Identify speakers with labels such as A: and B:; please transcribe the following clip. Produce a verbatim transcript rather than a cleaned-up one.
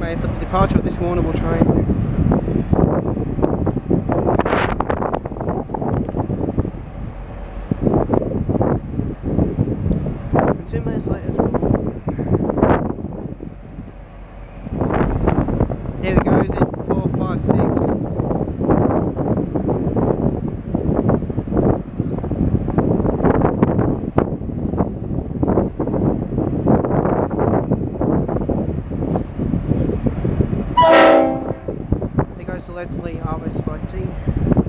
A: made for the departure of this Warrnambool train. And two minutes later as well. Here we go, N four five six. There goes the Leslie R S five T.